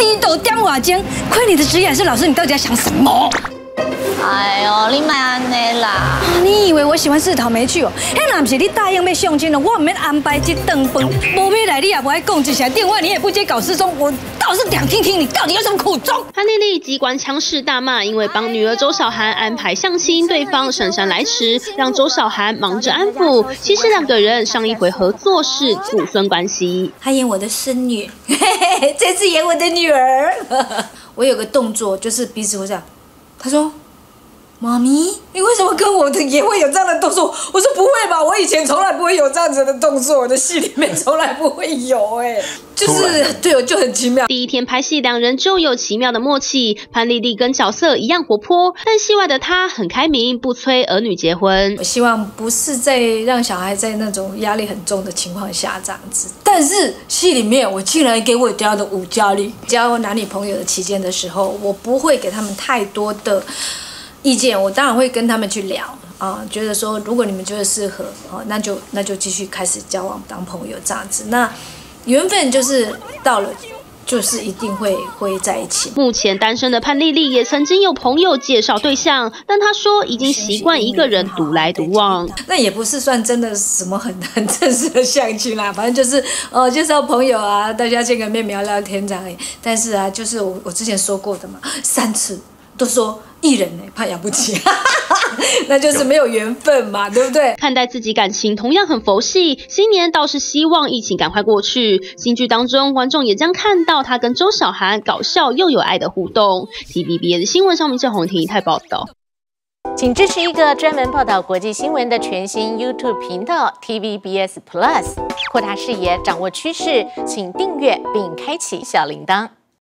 你都点我钟，亏你的职业还是老师，你到底在想什么？ 哎呦，你莫安尼啦！ 你以为我喜欢吃草莓去哦？那若不是你答应要相亲了，我唔免安排这顿饭。无要来，你也不爱讲一声电话，你也不接搞失踪，我倒是想听听你到底有什么苦衷。 潘丽丽机关枪式大骂，因为帮女儿周小涵安排相亲，对方姗姗来迟，让周小涵忙着安抚。其实两个人上一回合作是祖孙关系。 他演我的孙女，嘿嘿嘿，这次演我的女儿。我有个动作，就是鼻子会这样。他说。 妈咪，你为什么跟我的也会有这样的动作？我说不会吧，我以前从来不会有这样子的动作，我的戏里面从来不会有就是对我就很奇妙。 第一天拍戏，两人就有奇妙的默契。潘丽丽跟角色一样活泼，但戏外的她很开明，不催儿女结婚。 我希望不是在让小孩在那种压力很重的情况下这样子，但是戏里面我竟然给我家的5加力，交男女朋友的期间的时候，我不会给他们太多的。 意见我当然会跟他们去聊啊，觉得说如果你们觉得适合哦，那就继续开始交往当朋友这样子。那缘分就是到了，就是一定会在一起。 目前单身的潘丽丽也曾经有朋友介绍对象，但她说已经习惯一个人独来独往。 那也不是算真的什么很正式的相亲啦，反正就是介绍朋友啊，大家见个面聊聊天这样而已。但是啊，就是我之前说过的嘛，3次都说。 艺人呢，怕养不起，那就是没有缘分嘛，对不对？ 看待自己感情同样很佛系，新年倒是希望疫情赶快过去。新剧当中，观众也将看到他跟周小涵搞笑又有爱的互动。TVBS 新闻上面郑红婷台报道。 请支持一个专门报道国际新闻的全新 YouTube 频道 TVBS Plus， 扩大视野，掌握趋势，请订阅并开启小铃铛。